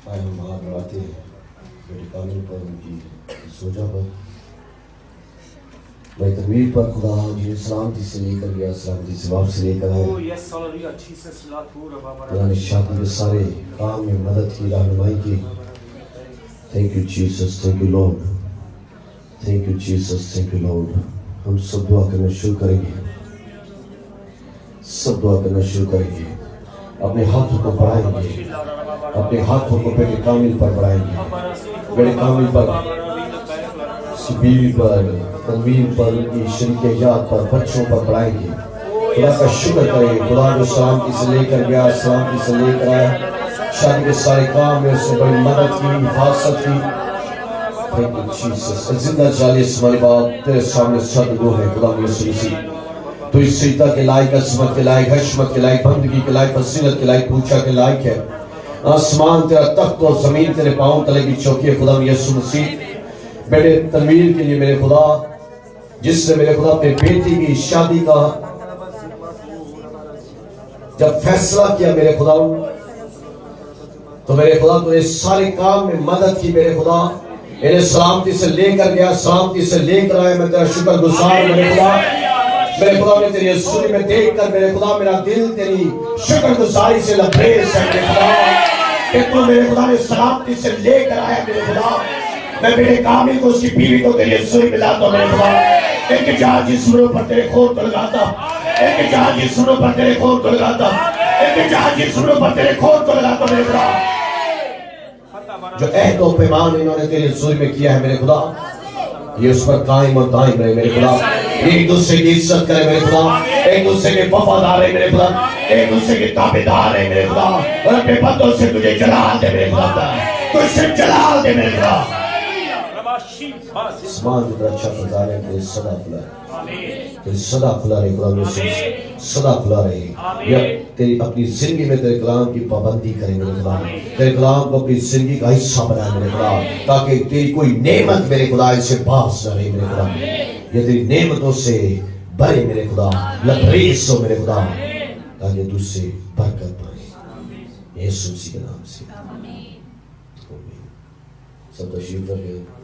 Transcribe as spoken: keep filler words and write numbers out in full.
آئے ہم ہاتھ بڑھاتے ہیں بیٹے کامل پر ان کی سوجا پر میں تنویر پر خدا جنہیں سلامتی سے لے کر گیا سلامتی سے واپس لے کر آئے خدا نے شادی کے سارے کام میں مدد کی رہنمائی کی thank you Jesus thank you Lord thank you Jesus thank you Lord ہم سب دعا کرنا شروع کریں گے سب دعا کرنا شروع کریں گے اپنے ہاتھوں کو بڑھائیں گے اپنے ہاتھوں کو بیٹے کامل پر بڑھائیں گے بیٹے کامل پر بیوی پر تنویر پر ان کی شریکیات پر بچوں پر بڑھائیں گے خدا کا شکر کریں خدا جو سلامتی سے لے کر گیا سلامتی سے لے کر آیا شادی کے سارے کام میں اس نے بڑی مدد کی حفاظت کی تھینک یو جیسس زندہ چالیس ہمارے باپ تیرے سامنے صد گو ہے خدا یسوع مسیح تو اس سجدہ کے لائق عظمت کے لائق حشمت کے لائق بندگی کے لائق فضیلت کے لائق پوچھا کے لائق ہے آسمان تیرا تخت اور زمین تیرے پاؤں تلے کی چوکی ہے خدا یسوع مسیح بیٹے تنویر کے لیے میرے خدا جس سے میرے خدا اپنے بیٹی کی شادی کا جب فیصلہ کیا میرے خدا تو میرے خدا تو اس سارے کام میں مدد کی میرے خدا انہیں سلامتی سے لے کر گیا سلامتی سے لے کر آئے میں تیرا شکر گزار میرے خدا میرے خدا نے تیری حضوری میں دیکھ کر میرے خدا میرا دل تیری شکر گزاری سے لبریز ہے میرے خدا کہ تو میرے خدا نے سلامتی سے لے کر آیا میرے خدا میں میرے کامل کو اس کی بیوی کو تیری حضوری میں لاتا ہوں میرے خدا ایک جہاں جسموں پر تیرے خون کو لگاتا ایک جہاں جسموں پر تیرے خون کو لگاتا ایک جہاں جسموں پر تیرے خون کو لگاتا میرے خدا جو عہد و پیمان انہوں نے تیری حضوری میں کیا ہے میرے خدا یہ اس پر قائم اور دائم رہے میرے خدا ایک دوسرے کی عزت کرے میرے خدا ایک دوسرے کے وفادار ہے میرے خدا ایک دوسرے کے تابعدار ہے میرے خدا اور اپنے بندوں سے تجھے جلال دے میرے خدا تجھ سے جلال دے میرے خدا اسمان جتنا اچھا خدا رہے کہ صدا کھلا رہے کہ صدا کھلا رہے خدا میں صدا کھلا رہے یا تیری اپنی زندگی میں تیرے کلام کی پابندی کریں میرے خدا تیرے کلام کو اپنی زندگی کا حصہ بنائے میرے خدا تاکہ تیری کوئی نعمت میرے خدا اسے باز نہ رہے میرے خدا یہ تیری نعمتوں سے بھرے میرے خدا لبریز ہو میرے خدا تاکہ تجھ سے برکت پائے یسوع مسیح کے نام سے سب تشریف رکھیں